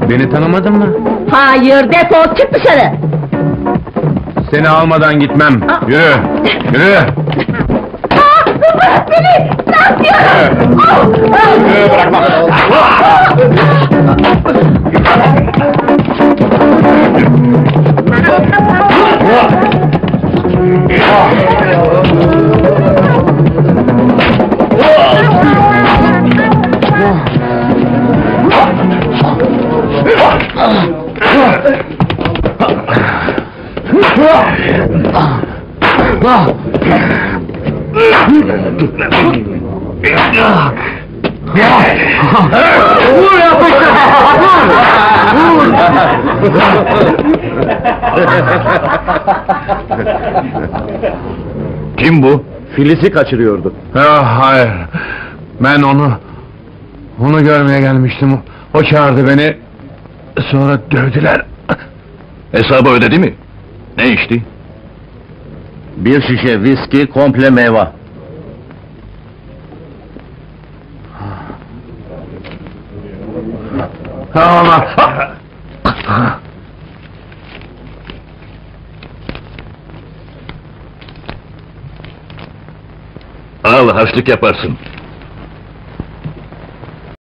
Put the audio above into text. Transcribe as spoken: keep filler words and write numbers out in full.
Beni tanımadın mı? Hayır, defol, çık dışarı! Seni almadan gitmem. Yürü, yürü! Aa, bırak beni! Ne yapıyorsun? Yürü, bırakma! Vur yapıştır! Kim bu? Filiz'i kaçırıyordu. Ah, hayır! Ben onu... Onu görmeye gelmiştim. O çağırdı beni... Sonra dövdüler. Hesabı ödedi mi? Ne içti? Bir şişe viski, komple meyve. Ama... Al, harçlık yaparsın.